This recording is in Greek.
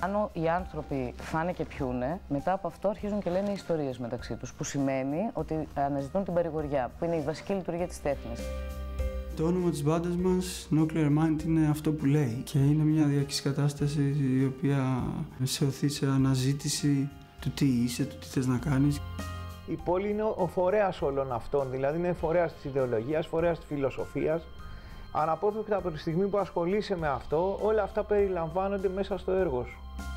Αν οι άνθρωποι φάνε και πιούνε, μετά από αυτό αρχίζουν και λένε ιστορίες μεταξύ τους, που σημαίνει ότι αναζητούν την παρηγοριά, που είναι η βασική λειτουργία της τέχνης. Το όνομα της μπάντας μας, Nuclear Mind, είναι αυτό που λέει και είναι μια διαρκής κατάσταση η οποία σε οθεί σε αναζήτηση του τι είσαι, του τι θες να κάνεις. Η πόλη είναι ο φορέας όλων αυτών, δηλαδή είναι φορέας της ιδεολογίας, φορέας της φιλοσοφίας. Αναπόφευκτα από τη στιγμή που ασχολείσαι με αυτό, όλα αυτά περιλαμβάνονται μέσα στο έργο σου.